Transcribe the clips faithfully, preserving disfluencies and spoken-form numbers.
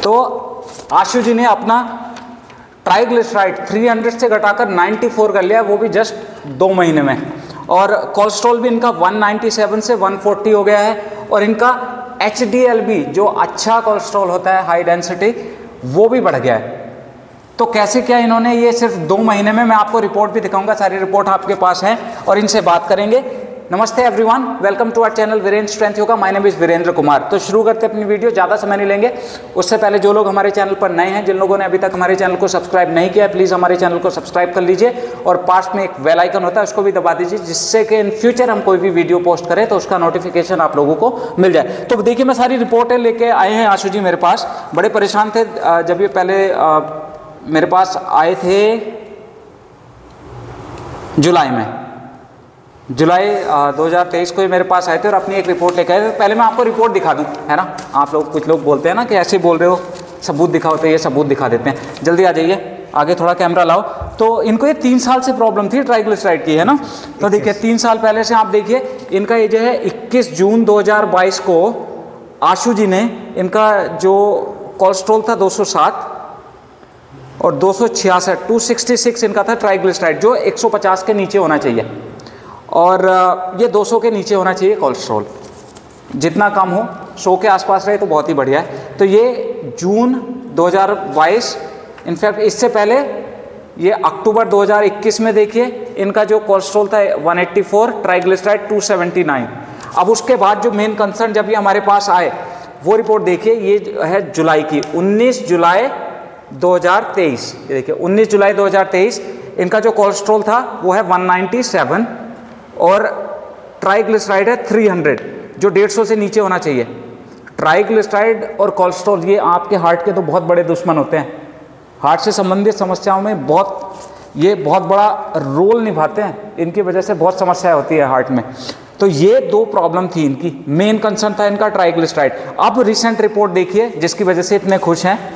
तो आशु जी ने अपना ट्राइग्लिसराइड तीन सौ से घटाकर चौरानवे कर लिया, वो भी जस्ट दो महीने में। और कोलेस्ट्रॉल भी इनका एक सौ सत्तानवे से एक सौ चालीस हो गया है। और इनका एच डी एल भी, जो अच्छा कोलेस्ट्रॉल होता है हाई डेंसिटी, वो भी बढ़ गया है। तो कैसे क्या इन्होंने, ये सिर्फ दो महीने में, मैं आपको रिपोर्ट भी दिखाऊंगा, सारी रिपोर्ट आपके पास है और इनसे बात करेंगे। नमस्ते everyone, welcome to our channel Virendra strength yoga. My name is Virendra Kumar. तो शुरू करते हैं अपनी वीडियो, ज़्यादा समय नहीं लेंगे। उससे पहले जो लोग हमारे चैनल पर नए हैं, जिन लोगों ने अभी तक हमारे चैनल को सब्सक्राइब नहीं किया है, प्लीज़ हमारे चैनल को सब्सक्राइब कर लीजिए और पास में एक बेल आइकन होता है उसको भी दबा दीजिए, जिससे कि इन फ्यूचर हम कोई भी वीडियो पोस्ट करें तो उसका नोटिफिकेशन आप लोगों को मिल जाए। तो देखिए, मैं सारी रिपोर्टें लेके आए हैं आशु जी मेरे पास। बड़े परेशान थे जब ये पहले मेरे पास आए थे जुलाई में, जुलाई दो हज़ार तेईस को ये मेरे पास आए थे और अपनी एक रिपोर्ट लेकर आए थे। पहले मैं आपको रिपोर्ट दिखा दूं, है ना। आप लोग, कुछ लोग बोलते हैं ना कि ऐसे बोल रहे हो, सबूत दिखाओ, तो ये सबूत दिखा देते हैं। जल्दी आ जाइए, आगे थोड़ा कैमरा लाओ। तो इनको ये तीन साल से प्रॉब्लम थी ट्राइग्लिसराइड की, है ना। तो देखिए, तीन साल पहले से आप देखिए, इनका ये जो है इक्कीस जून दो हज़ार बाईस को आशु जी ने, इनका जो कोलेस्ट्रॉल था दो सौ सात और दो सौ छियासठ, दो सौ छियासठ इनका था ट्राइग्लिसराइड, जो एक सौ पचास के नीचे होना चाहिए। और ये दो सौ के नीचे होना चाहिए कोलेस्ट्रॉल, जितना कम हो, सौ के आसपास रहे तो बहुत ही बढ़िया है। तो ये जून दो हज़ार बाईस, इनफैक्ट इससे पहले ये अक्टूबर दो हज़ार इक्कीस में देखिए, इनका जो कोलेस्ट्रॉल था एक सौ चौरासी, ट्राइग्लिसराइड दो सौ उन्यासी। अब उसके बाद जो मेन कंसर्न जब ये हमारे पास आए, वो रिपोर्ट देखिए, ये है जुलाई की, उन्नीस जुलाई दो हज़ार तेईस। ये देखिए, उन्नीस जुलाई दो हज़ार तेईस, इनका जो कोलेस्ट्रॉल था वो है एक सौ सत्तानवे और ट्राइग्लिसराइड है तीन सौ, जो डेढ़ सौ से नीचे होना चाहिए। ट्राइग्लिसराइड और कोलेस्ट्रॉल ये आपके हार्ट के तो बहुत बड़े दुश्मन होते हैं। हार्ट से संबंधित समस्याओं में बहुत, ये बहुत बड़ा रोल निभाते हैं। इनकी वजह से बहुत समस्याएं होती है हार्ट में। तो ये दो प्रॉब्लम थी इनकी, मेन कंसर्न था इनका ट्राइग्लिसराइड। अब रिसेंट रिपोर्ट देखिए, जिसकी वजह से इतने खुश हैं,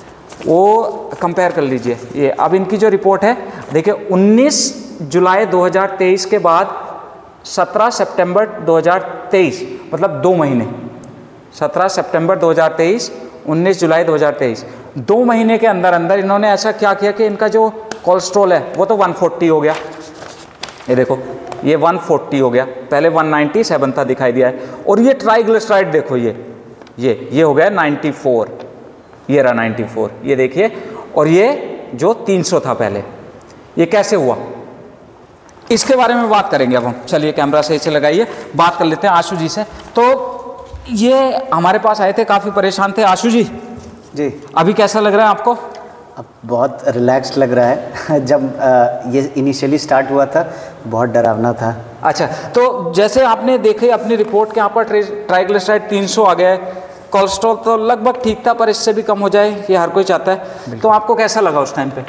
वो कंपेयर कर लीजिए। ये अब इनकी जो रिपोर्ट है, देखिए, उन्नीस जुलाई दो हज़ार तेईस के बाद सत्रह सितंबर दो हज़ार तेईस, मतलब दो महीने, सत्रह सितंबर दो हज़ार तेईस, उन्नीस जुलाई दो हज़ार तेईस, दो महीने के अंदर अंदर इन्होंने ऐसा क्या किया कि इनका जो कोलेस्ट्रॉल है वो तो एक सौ चालीस हो गया। ये देखो, ये एक सौ चालीस हो गया, पहले एक सौ सत्तानवे था, दिखाई दिया है। और ये ट्राइग्लिसराइड देखो, ये ये ये हो गया चौरानवे, ये रहा चौरानवे, ये देखिए। और ये जो तीन सौ था पहले, ये कैसे हुआ, इसके बारे में बात करेंगे अब हम। चलिए, कैमरा सही से लगाइए, बात कर लेते हैं आशु जी से। तो ये हमारे पास आए थे, काफ़ी परेशान थे। आशु जी जी, अभी कैसा लग रहा है आपको? अब बहुत रिलैक्स लग रहा है। जब आ, ये इनिशियली स्टार्ट हुआ था, बहुत डरावना था। अच्छा, तो जैसे आपने देखे अपनी रिपोर्ट के यहाँ पर ट्राइग्लिसराइड तीन सौ आ गया है, कोलेस्ट्रॉल तो लगभग ठीक था, पर इससे भी कम हो जाए ये हर कोई चाहता है। तो आपको कैसा लगा उस टाइम पे?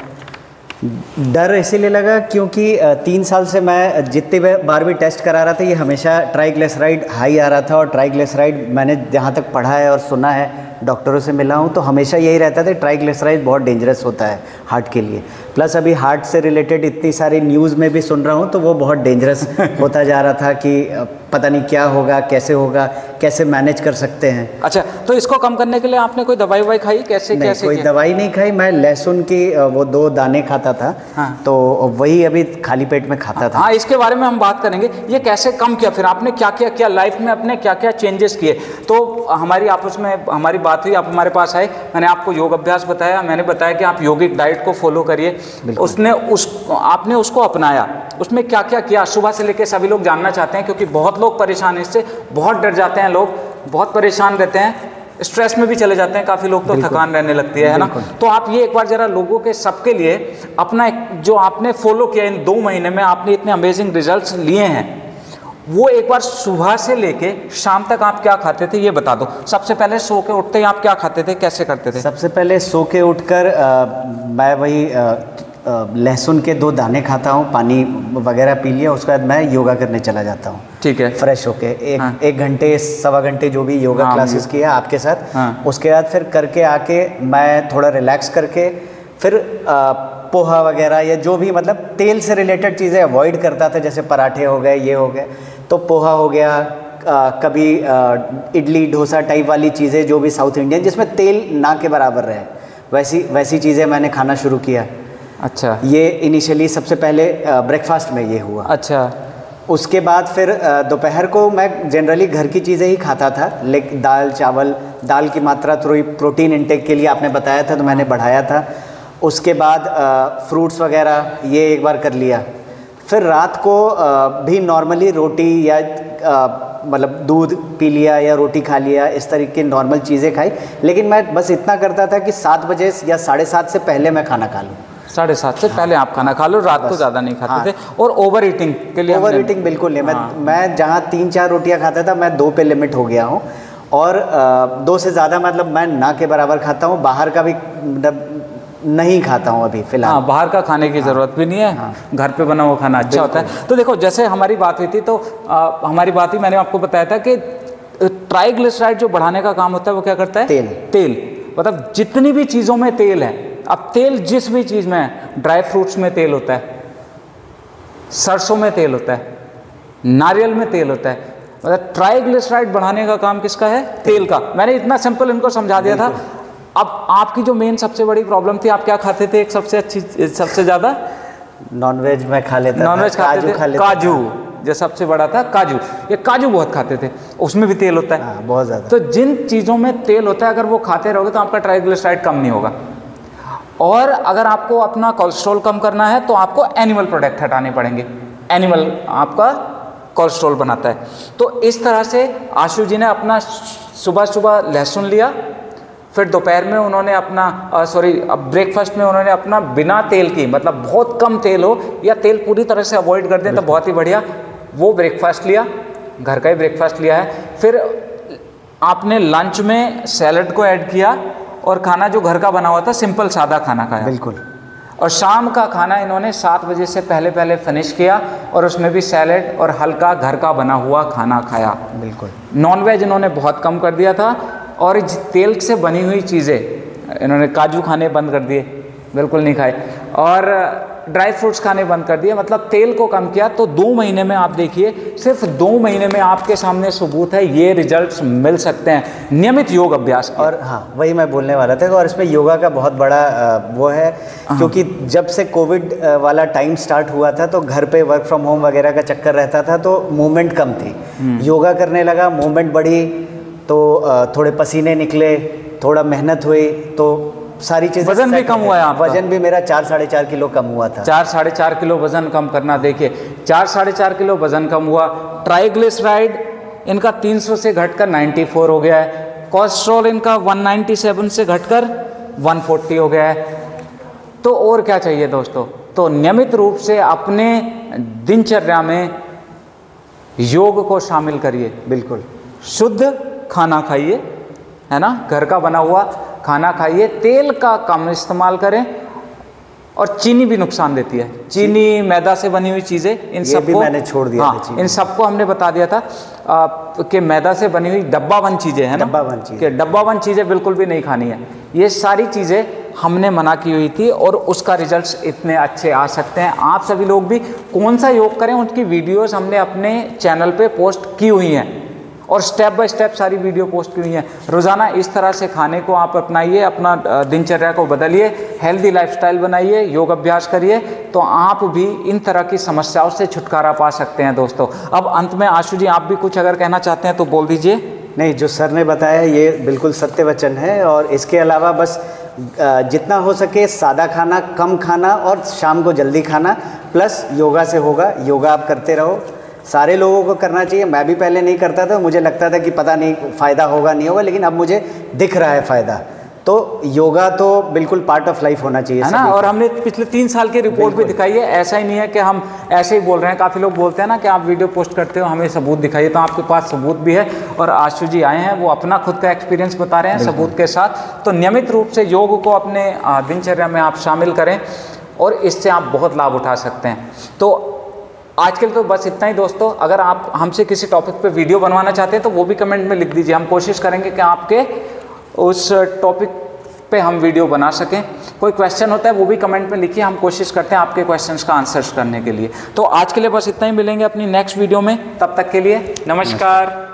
डर इसीलिए लगा क्योंकि तीन साल से मैं जितने बार भी टेस्ट करा रहा था, ये हमेशा ट्राइग्लिसराइड हाई आ रहा था। और ट्राइग्लिसराइड, मैंने जहाँ तक पढ़ा है और सुना है, डॉक्टरों से मिला हूँ, तो हमेशा यही रहता था, ट्राइग्लिसराइड बहुत डेंजरस होता है हार्ट के लिए। प्लस अभी हार्ट से रिलेटेड इतनी सारी न्यूज़ में भी सुन रहा हूँ, तो वो बहुत डेंजरस होता जा रहा था कि पता नहीं क्या होगा, कैसे होगा, कैसे मैनेज कर सकते हैं। अच्छा, तो इसको कम करने के लिए आपने कोई दवाई ववाई खाई? कैसे नहीं, कैसे कोई क्या? दवाई नहीं खाई। मैं लहसुन की वो दो दाने खाता था। हाँ। तो वही अभी खाली पेट में खाता था। हाँ, इसके बारे में हम बात करेंगे, ये कैसे कम किया, फिर आपने क्या क्या किया लाइफ में, अपने क्या क्या चेंजेस किए। तो हमारी आपस में हमारी बात हुई, आप हमारे पास आए, मैंने आपको योग अभ्यास बताया, मैंने बताया कि आप योगिक डाइट को फॉलो करिए। उसने उस आपने उसको अपनाया, उसमें क्या क्या किया सुबह से लेकर, सभी लोग जानना चाहते हैं, क्योंकि बहुत लोग परेशान हैं इससे, बहुत डर जाते हैं लोग, बहुत परेशान रहते हैं, स्ट्रेस में भी चले जाते हैं काफ़ी लोग, तो थकान रहने लगती है, है ना। तो आप ये एक बार जरा लोगों के सबके लिए अपना एक, जो आपने फॉलो किया इन दो महीने में, आपने इतने अमेजिंग रिजल्ट्स लिए हैं, वो एक बार सुबह से लेके शाम तक आप क्या खाते थे ये बता दो। सबसे पहले सो के उठते ही आप क्या खाते थे, कैसे करते थे? सबसे पहले सो के उठकर मैं वही लहसुन के दो दाने खाता हूँ, पानी वगैरह पी लिया, उसके बाद मैं योगा करने चला जाता हूँ। ठीक है, फ्रेश होके एक हाँ। एक घंटे सवा घंटे जो भी योगा हाँ, क्लासेस किया आपके साथ हाँ। उसके बाद फिर करके आके मैं थोड़ा रिलैक्स करके फिर आ, पोहा वगैरह या जो भी मतलब तेल से रिलेटेड चीज़ें अवॉइड करता था, जैसे पराठे हो गए, ये हो गए, तो पोहा हो गया, आ, कभी आ, इडली डोसा टाइप वाली चीज़ें जो भी साउथ इंडियन जिसमें तेल ना के बराबर रहे, वैसी वैसी चीज़ें मैंने खाना शुरू किया। अच्छा। ये इनिशियली सबसे पहले ब्रेकफास्ट में ये हुआ। अच्छा। उसके बाद फिर दोपहर को मैं जनरली घर की चीज़ें ही खाता था, लेकिन दाल चावल, दाल की मात्रा थोड़ी प्रोटीन इंटेक के लिए आपने बताया था तो मैंने बढ़ाया था। उसके बाद फ्रूट्स वगैरह ये एक बार कर लिया। फिर रात को आ, भी नॉर्मली रोटी या मतलब दूध पी लिया या रोटी खा लिया, इस तरीके की नॉर्मल चीज़ें खाई। लेकिन मैं बस इतना करता था कि सात बजे या साढ़े सात से पहले मैं खाना खा लूँ। साढ़े सात से पहले आप खाना खा लो, रात को ज़्यादा नहीं खाते हाँ। थे। और ओवर ईटिंग के लिए ओवर ईटिंग बिल्कुल नहीं। हाँ। मैं मैं जहाँ तीन चार रोटियाँ खाता था मैं दो पे लिमिट हो गया हूँ, और आ, दो से ज़्यादा मतलब मैं ना के बराबर खाता हूँ। बाहर का भी मतलब नहीं खाता हूँ अभी फ़िलहाल। हाँ, बाहर का खाने की ज़रूरत भी नहीं है। हाँ। घर पे बना हुआ खाना अच्छा होता है। तो देखो, जैसे हमारी बात हुई थी तो आ, हमारी बात हुई, मैंने आपको बताया था कि ट्राइग्लिसराइड जो बढ़ाने का काम होता है वो क्या करता है? तेल। तेल मतलब जितनी भी चीज़ों में तेल है, अब तेल जिस भी चीज़ में है, ड्राई फ्रूट्स में तेल होता है, सरसों में तेल होता है, नारियल में तेल होता है। मतलब ट्राइग्लिसराइड बढ़ाने का काम किसका है? तेल का। मैंने इतना सिंपल इनको समझा दिया था। अब आपकी जो मेन सबसे बड़ी प्रॉब्लम थी, आप क्या खाते थे? एक सबसे अच्छी सबसे ज़्यादा नॉनवेज में खा लेता था। नॉनवेज खाते थे, खा लेता काजू जो सबसे बड़ा था, काजू। ये काजू बहुत खाते थे, उसमें भी तेल होता है। हाँ, बहुत ज़्यादा। तो जिन चीज़ों में तेल होता है अगर वो खाते रहोगे तो आपका ट्राइग्लिसराइड कम नहीं होगा। और अगर आपको अपना कोलेस्ट्रॉल कम करना है तो आपको एनिमल प्रोडक्ट हटाने पड़ेंगे। एनिमल आपका कोलेस्ट्रॉल बनाता है। तो इस तरह से आशु जी ने अपना सुबह सुबह लहसुन लिया, फिर दोपहर में उन्होंने अपना सॉरी ब्रेकफास्ट में उन्होंने अपना बिना तेल की, मतलब बहुत कम तेल हो या तेल पूरी तरह से अवॉइड कर दें तो बहुत ही बढ़िया, वो ब्रेकफास्ट लिया, घर का ही ब्रेकफास्ट लिया है। फिर आपने लंच में सैलड को ऐड किया और खाना जो घर का बना हुआ था सिंपल सादा खाना खाया। बिल्कुल। और शाम का खाना इन्होंने सात बजे से पहले पहले फिनिश किया और उसमें भी सैलड और हल्का घर का बना हुआ खाना खाया। बिल्कुल। नॉनवेज इन्होंने बहुत कम कर दिया था और तेल से बनी हुई चीज़ें इन्होंने, काजू खाने बंद कर दिए, बिल्कुल नहीं खाए, और ड्राई फ्रूट्स खाने बंद कर दिए, मतलब तेल को कम किया। तो दो महीने में आप देखिए, सिर्फ दो महीने में आपके सामने सबूत है, ये रिजल्ट्स मिल सकते हैं नियमित योग अभ्यास। और हाँ, वही मैं बोलने वाला था। और इसमें योगा का बहुत बड़ा वो है, क्योंकि जब से कोविड वाला टाइम स्टार्ट हुआ था तो घर पे वर्क फ्रॉम होम वगैरह का चक्कर रहता था, तो मूवमेंट कम थी। योगा करने लगा, मूवमेंट बढ़ी, तो थोड़े पसीने निकले, थोड़ा मेहनत हुई, तो सारी चीज़ें, वजन भी कम हुआ है आपका। वजन भी मेरा चार साढ़े चार किलो कम हुआ था। चार साढ़े चार किलो वजन कम करना, देखिए चार साढ़े चार किलो वजन कम हुआ। ट्राइग्लिसराइड इनका तीन सौ से घटकर चौरानवे हो गया है। कोलेस्ट्रॉल इनका एक सौ सत्तानवे से घटकर एक सौ चालीस हो गया है। तो और क्या चाहिए दोस्तों? तो नियमित रूप से अपने दिनचर्या में योग को शामिल करिए। बिल्कुल। शुद्ध खाना खाइए, है ना, घर का बना हुआ खाना खाइए, तेल का कम इस्तेमाल करें, और चीनी भी नुकसान देती है। चीनी, मैदा से बनी हुई चीज़ें, इन सबको मैंने छोड़ दिया। हाँ, इन सबको हमने बता दिया था आ, कि मैदा से बनी हुई डब्बाबंद चीज़ें हैं ना, डब्बाबंद चीज़ें, कि डब्बाबंद चीज़ें बिल्कुल भी नहीं खानी है। ये सारी चीज़ें हमने मना की हुई थी और उसका रिजल्ट्स इतने अच्छे आ सकते हैं। आप सभी लोग भी कौन सा योग करें, उनकी वीडियोस हमने अपने चैनल पे पोस्ट की हुई हैं और स्टेप बाय स्टेप सारी वीडियो पोस्ट की हुई हैं। रोज़ाना इस तरह से खाने को आप अपनाइए, अपना दिनचर्या को बदलिए, हेल्दी लाइफस्टाइल बनाइए, योग अभ्यास करिए, तो आप भी इन तरह की समस्याओं से छुटकारा पा सकते हैं दोस्तों। अब अंत में आशु जी, आप भी कुछ अगर कहना चाहते हैं तो बोल दीजिए। नहीं, जो सर ने बताया ये बिल्कुल सत्य वचन है, और इसके अलावा बस जितना हो सके सादा खाना, कम खाना, और शाम को जल्दी खाना, प्लस योगा से होगा। योगा आप करते रहो, सारे लोगों को करना चाहिए। मैं भी पहले नहीं करता था, मुझे लगता था कि पता नहीं फ़ायदा होगा नहीं होगा, लेकिन अब मुझे दिख रहा है फ़ायदा। तो योगा तो बिल्कुल पार्ट ऑफ लाइफ होना चाहिए, है ना। और हमने पिछले तीन साल की रिपोर्ट भी दिखाई है। ऐसा ही नहीं है कि हम ऐसे ही बोल रहे हैं। काफ़ी लोग बोलते हैं ना कि आप वीडियो पोस्ट करते हो, हमें सबूत दिखाइए, तो आपके पास सबूत भी है। और आशु जी आए हैं, वो अपना खुद का एक्सपीरियंस बता रहे हैं सबूत के साथ। तो नियमित रूप से योग को अपने दिनचर्या में आप शामिल करें और इससे आप बहुत लाभ उठा सकते हैं। तो आज के लिए तो बस इतना ही दोस्तों। अगर आप हमसे किसी टॉपिक पे वीडियो बनवाना चाहते हैं तो वो भी कमेंट में लिख दीजिए। हम कोशिश करेंगे कि आपके उस टॉपिक पे हम वीडियो बना सकें। कोई क्वेश्चन होता है वो भी कमेंट में लिखिए, हम कोशिश करते हैं आपके क्वेश्चंस का आंसर्स करने के लिए। तो आज के लिए बस इतना ही, मिलेंगे अपनी नेक्स्ट वीडियो में। तब तक के लिए नमस्कार।